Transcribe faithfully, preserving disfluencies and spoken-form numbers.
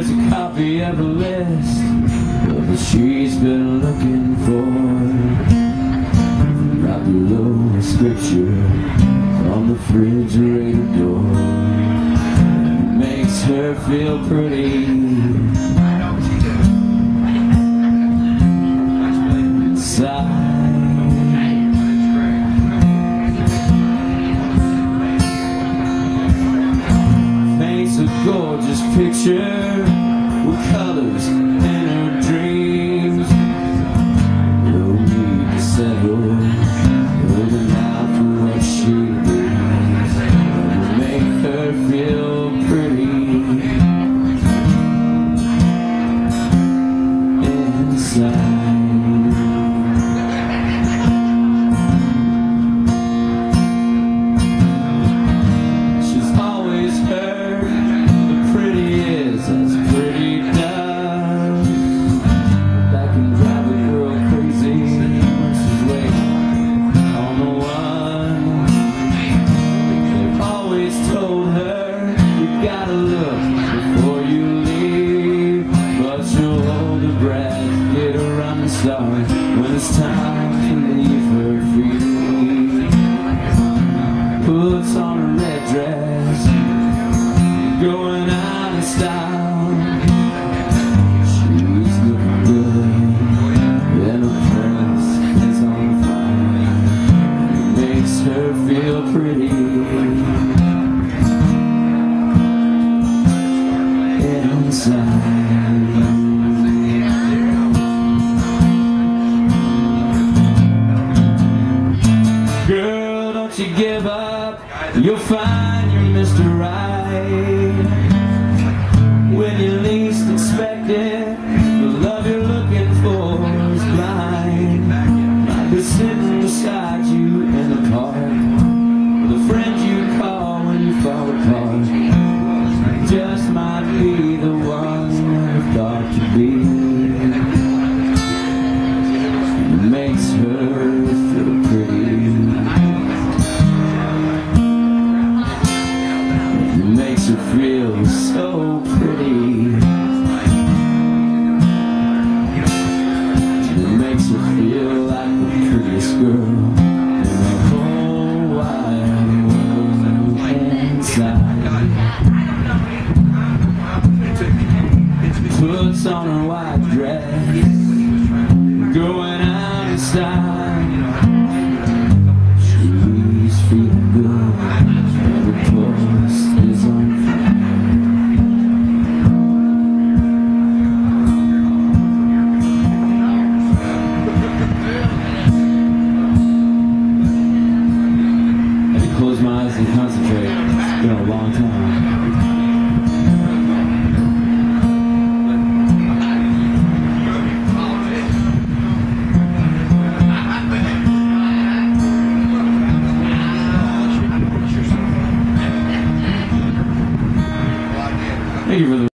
There's a copy of the list of what she's been looking for. Right below a scripture on the refrigerator door. It makes her feel pretty inside. Paints a gorgeous picture with colors in her dreams. No need to settle, holding out for what she needs. It'll make her feel pretty inside. She's always heard the pretty is as pretty does. That can drive a girl crazy when she's waiting on the one. They've always told her you gotta look before you leave, but she'll hold her breath, get her running start when it's time to leave her free. Puts on a red dress, going out in style. She's looking good, and her dress is on fire. It makes her feel pretty inside. Girl, don't you give up, you'll find your Mister Right. When you least expect it, the love you're looking for is blind. Might be sitting beside you in the park, with a friend you call when you fall apart. Just might be the one you thought you'd be. It makes her feel pretty. It makes her feel so pretty. It makes her feel like the prettiest girl in the whole wide world inside. Puts on her white dress, going out in style. She's feeling good, and the post is on fire. I can close my eyes and concentrate. It's been a long time. Thank you for the